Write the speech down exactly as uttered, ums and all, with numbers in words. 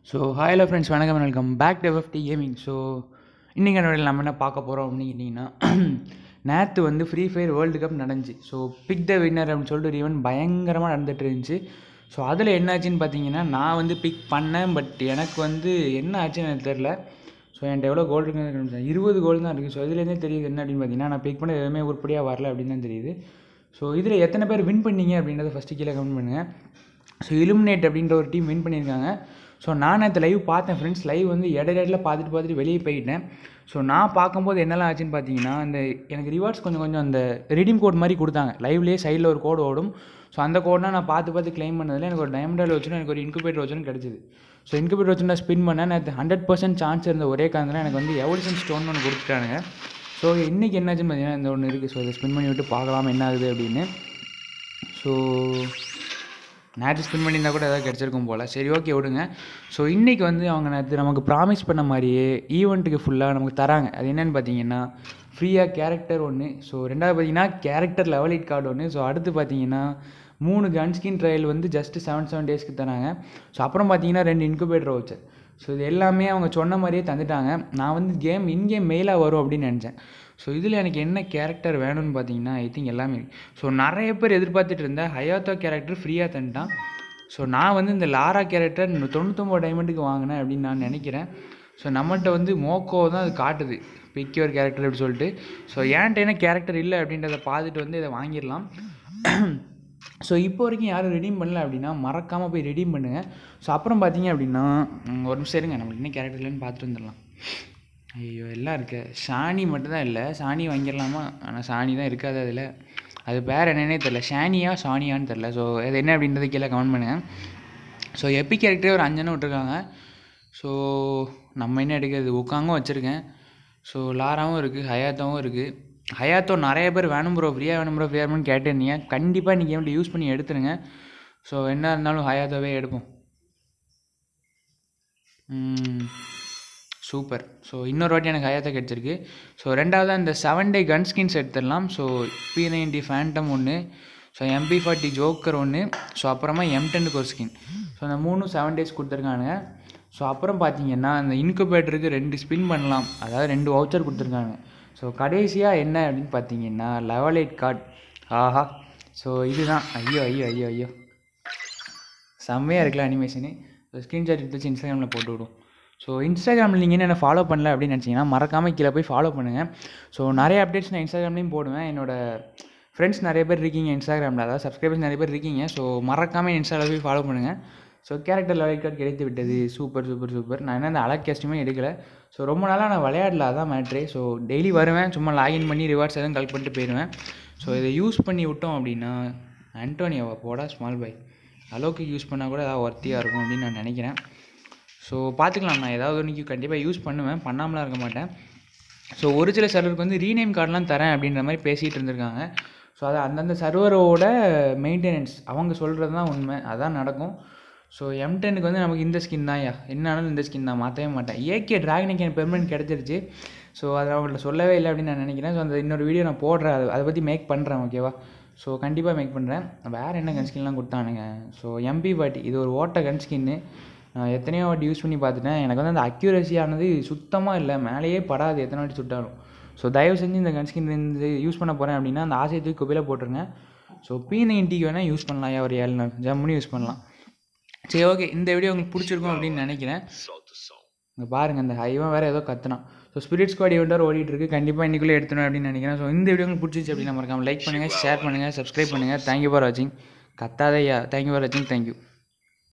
So hi hello friends, வணக்கம், welcome back to FT gaming. So இன்றைக்கி என்னோட நம்ம என்ன பார்க்க போகிறோம் அப்படின்னு கேட்டிங்கன்னா, நேற்று வந்து ஃப்ரீ ஃபயர் வேர்ல்டு கப் நடந்துச்சு. ஸோ பிக் த வின்னர் அப்படின்னு சொல்லிட்டு ஒரு ஈவெண்ட் பயங்கரமாக நடந்துகிட்டு இருந்துச்சு. ஸோ அதில் என்னாச்சுன்னு பார்த்தீங்கன்னா, நான் வந்து பிக் பண்ணேன், பட் எனக்கு வந்து என்ன ஆச்சுன்னு எனக்கு தெரில. ஸோ என்கிட்ட எவ்வளோ கோல்டு இருக்குன்னு இருபது கோல்டு தான் இருக்குது. ஸோ இதுலேருந்தே தெரியுது என்ன அப்படின்னு பார்த்தீங்கன்னா, நான் பிக் பண்ண எதுவுமே உருப்படியாக வரல அப்படின்னு தான் தெரியுது. ஸோ இதில் எத்தனை பேர் வின் பண்ணீங்க அப்படின்றத ஃபஸ்ட்டு கீழே கமெண்ட் பண்ணுங்கள். ஸோ இலுமினேட் அப்படின்ற ஒரு டீம் வின் பண்ணியிருக்காங்க. ஸோ நான் நேற்று லைவ் பார்த்தேன் ஃப்ரெண்ட்ஸ். லைவ் வந்து இடையில பார்த்துட்டு பார்த்துட்டு வெளியே போயிட்டேன். ஸோ நான் பார்க்கும்போது என்னெல்லாம் ஆச்சுன்னு பார்த்தீங்கன்னா, அந்த எனக்கு ரிவார்ட்ஸ் கொஞ்சம் கொஞ்சம் அந்த ரெடீம் கோட் மாதிரி கொடுத்தாங்க. லைவ்லேயே சைடில் ஒரு கோடு ஓடும். ஸோ அந்த கோட்னா நான் பார்த்து பார்த்து கிளைம் பண்ணதில் எனக்கு ஒரு டைமண்டால் வச்சுன்னு எனக்கு ஒரு இன்குபேட்டர் வச்சுன்னு கிடச்சிது. ஸோ இன்குபேட்டர் வச்சு நான் ஸ்பின் பண்ணேன். நேற்று ஹண்ட்ரட் பர்சன்ட் சான்ஸ் இருந்த ஒரே காரணத்தில் எனக்கு வந்து எவல்யூஷன் ஸ்டோன் ஒன்று கொடுத்துட்டானுங்க. ஸோ இன்றைக்கி என்னாச்சுன்னு பார்த்தீங்கன்னா, இந்த ஒன்று இருக்குது. ஸோ இதை ஸ்பின் பண்ணி விட்டு பார்க்கலாம் என்ன ஆகுது அப்படின்னு. ஸோ நேற்று ஸ்பின் பண்ணியிருந்தால் கூட எதாவது கிடச்சிருக்கும் போல். சரி, ஓகே, விடுங்க. ஸோ இன்றைக்கி வந்து அவங்க நேற்று நமக்கு ப்ராமிஸ் பண்ண மாதிரியே ஈவெண்ட்டுக்கு ஃபுல்லாக நமக்கு தராங்க. அது என்னென்னு பார்த்தீங்கன்னா, ஃப்ரீயாக கேரக்டர் ஒன்று. ஸோ ரெண்டாவது பார்த்தீங்கன்னா கேரக்டர் லெவல் எயிட் கார்டு ஒன்று. ஸோ அடுத்து பார்த்தீங்கன்னா மூணு கன்ஸ்கின் ட்ரையல் வந்து ஜஸ்ட்டு செவன் செவன் டேஸ்க்கு தராங்க. ஸோ அப்புறம் பார்த்தீங்கன்னா ரெண்டு இன்குபேட்டர் வச்சு. ஸோ இது எல்லாமே அவங்க சொன்ன மாதிரியே தந்துட்டாங்க. நான் வந்து கேம் இன்கேம் மெயிலாக வரும் அப்படின்னு நினச்சேன். ஸோ இதில் எனக்கு என்ன கேரக்டர் வேணும்னு பார்த்தீங்கன்னா, ஐ திங்க் எல்லாமே. ஸோ நிறைய பேர் எதிர்பார்த்துட்டு இருந்தேன் ஹயாத்தோ கேரக்டர் ஃப்ரீயாக தந்துட்டான். ஸோ நான் வந்து இந்த லாரா கேரக்டர் தொண்ணூத்தொம்பது டைமண்டுக்கு வாங்கினேன் அப்படின்னு நான் நினைக்கிறேன். ஸோ நம்மள்கிட்ட வந்து மோக்கோ தான் அது காட்டுது, பிக்யூர் கேரக்டர் அப்படி சொல்லிட்டு. ஸோ ஏன்ட்ட என்ன கேரக்டர் இல்லை அப்படின்றத பார்த்துட்டு வந்து இதை வாங்கிடலாம். ஸோ இப்போ வரைக்கும் யாரும் ரெடீம் பண்ணல அப்படின்னா மறக்காமல் போய் ரெடீம் பண்ணுங்கள். ஸோ அப்புறம் பார்த்தீங்க அப்படின்னா, ஒரு நிமிஷம் இருங்க, நம்மளுக்கு என்ன கேரக்டர் இல்லைன்னு பார்த்துட்டு வந்துடலாம். ஐயோ, எல்லாம் இருக்குது. ஷானி மட்டும்தான் இல்லை. ஷானி வாங்கிடலாமா? ஆனால் ஷானி தான் இருக்காது அதில். அது பேர் என்னன்னே தெரில. ஷானியா ஷானியான்னு தெரில. ஸோ அது என்ன அப்படின்றத கீழே கமெண்ட் பண்ணுங்கள். ஸோ எபி கேரக்டரே ஒரு அஞ்சனும் விட்டுருக்காங்க. ஸோ நம்ம என்ன எடுக்கிறது? உக்காங்கும் வச்சுருக்கேன். ஸோ லாராவும் இருக்குது, ஹயாத்தாவும் இருக்குது. ஹயாத்தோ நிறைய பேர் வேணும் ப்ரோ, ஃப்ரீயாக வேணும் ப்ரோ, ஃப்ரீயாக வேணும்னு கேட்டிருந்தீங்க. கண்டிப்பாக இன்றைக்கி கேமில் யூஸ் பண்ணி எடுத்துருங்க. ஸோ என்ன இருந்தாலும் ஹயாத்தோவே எடுப்போம். சூப்பர். ஸோ இன்னொரு வாட்டி எனக்கு ஹயாத்தா கிடச்சிருக்கு. ஸோ ரெண்டாவது இந்த செவன் டே கன் ஸ்கின்ஸ் எடுத்துடலாம். ஸோ பி நைன்டி ஃபேண்டம் ஒன்று, ஸோ எம்பி ஃபார்ட்டி ஜோக்கர் ஒன்று, ஸோ அப்புறமா எம் டென்னுக்கு ஒரு ஸ்கின். ஸோ அந்த மூணும் செவன் டேஸ் கொடுத்துருக்காங்க. ஸோ அப்புறம் பார்த்தீங்கன்னா அந்த இன்குபேட்டருக்கு ரெண்டு ஸ்பின் பண்ணலாம், அதாவது ரெண்டு வவுச்சர் கொடுத்துருக்காங்க. ஸோ கடைசியாக என்ன அப்படின்னு பார்த்தீங்கன்னா லெவல் எயிட் கார்டு. ஆஹா, ஸோ இதுதான். ஐயோ ஐயோ ஐயோ ஐயோ செம்மையாக இருக்குல்ல அனிமேஷனு. ஸோ ஸ்க்ரீன்ஷாட் எடுத்து வச்சு இன்ஸ்டாகிராமில் போட்டு விடும். ஸோ இன்ஸ்டாகிராமில் நீங்கள் என்ன ஃபாலோ பண்ணல அப்படின்னு நினச்சிங்கன்னா மறக்காமல் கீழே போய் ஃபாலோ பண்ணுங்கள். ஸோ நிறைய அப்டேட்ஸ் நான் இன்ஸ்டாகிராம்லேயும் போடுவேன். என்னோடய ஃப்ரெண்ட்ஸ் நிறைய பேர் இருக்கீங்க இன்ஸ்டாகிராமில், அதாவது சப்ஸ்கிரைபர்ஸ் நிறைய பேர் இருக்கீங்க. ஸோ மறக்காமல் இன்ஸ்டாவில் போய் ஃபாலோ பண்ணுங்கள். ஸோ கேரக்டர் லெவல் கார்டு கிடைத்து விட்டது. Super super super. நான் என்ன அந்த அலக் கேஸ்ட்டுமே எடுக்கலை. ஸோ ரொம்ப நாளாக நான் விளையாடல, அதான் மேட்ரே. ஸோ டெய்லி வருவேன், சும்மா லாகின் பண்ணி ரிவார்ட்ஸ் எதுவும் கலெக்ட் பண்ணிட்டு போயிடுவேன். ஸோ இதை யூஸ் பண்ணி விட்டோம் அப்படின்னா ஆண்டோனியோவா போடா ஸ்மால் பாய் அளவுக்கு யூஸ் பண்ணால் கூட ஏதாவது ஒர்த்தியாக இருக்கும் அப்படின்னு நான் நினைக்கிறேன். ஸோ பார்த்துக்கலாம், நான் ஏதாவது ஒன்றைக்கி கண்டிப்பாக யூஸ் பண்ணுவேன், பண்ணாமலாம் இருக்க மாட்டேன். ஸோ ஒரு சில சர்வருக்கு வந்து ரீநேம் கார்டெலாம் தரேன் அப்படின்ற மாதிரி பேசிகிட்டு இருந்திருக்காங்க. ஸோ அது அந்தந்த சர்வரோட மெயின்டெனன்ஸ் அவங்க சொல்கிறது தான் உண்மை, அதான் நடக்கும். ஸோ எம் டென்னுக்கு வந்து நமக்கு இந்த ஸ்கின் தான் யா என்னாலும் இந்த ஸ்கின் தான், மாற்றவே மாட்டேன். ஏகே ட்ராகனுக்கு எனக்கு பெர்மனெண்ட் கிடச்சிருச்சு. ஸோ அதை அவங்கள்ட்ட சொல்லவே இல்லை அப்படின்னு நான் நினைக்கிறேன். ஸோ அந்த இன்னொரு வீடியோ நான் போடுறேன், அதை அதை பற்றி மேக் பண்ணுறேன், ஓகேவா? ஸோ கண்டிப்பாக மேக் பண்ணுறேன். வேறு என்ன கன் ஸ்கின்லாம் கொடுத்தானுங்க? ஸோ எம்பி பாட்டி, இது ஒரு ஓட்ட கன் ஸ்கின்னு. நான் எத்தனையோ வாட்டி யூஸ் பண்ணி பார்த்துட்டேன். எனக்கு வந்து அந்த அக்யூரஸியானது சுத்தமாக இல்லை, மேலேயே படாது எத்தனை வாட்டி சுட்டாலும். ஸோ தயவு செஞ்சு இந்த கன் ஸ்கின் இருந்து யூஸ் பண்ண போகிறேன் அப்படின்னா அந்த ஆசையை தூக்கி குப்பையில் போட்டுருங்க. ஸோ பி நைன்ட்டிக்கு வேணால் யூஸ் பண்ணலாம், ஒரு ஏழு நாள் ஜம்முன்னு யூஸ் பண்ணலாம். சரி, ஓகே, இந்த வீடியோ உங்களுக்கு பிடிச்சிருக்கும் அப்படின்னு நினைக்கிறேன். இங்கே பாருங்கள், அந்த ஹைவன் வேறு ஏதோ கத்துனான். ஸோ ஸ்பிரிட் ஸ்குவாட் ஈவெண்ட் ஓடிட்டு இருக்குது, கண்டிப்பாக இன்றைக்குள்ளே எடுத்துணும் அப்படின்னு நினைக்கிறேன். ஸோ இந்த வீடியோ உங்களுக்கு பிடிச்சிச்சு அப்படின்னா மறக்காமல் லைக் பண்ணுங்கள், ஷேர் பண்ணுங்கள், சப்ஸ்கிரைப் பண்ணுங்கள். தேங்க்யூ ஃபார் வாட்சிங். கத்தாதையா, தேங்க்யூ ஃபார் வாட்சிங். தேங்க்யூ.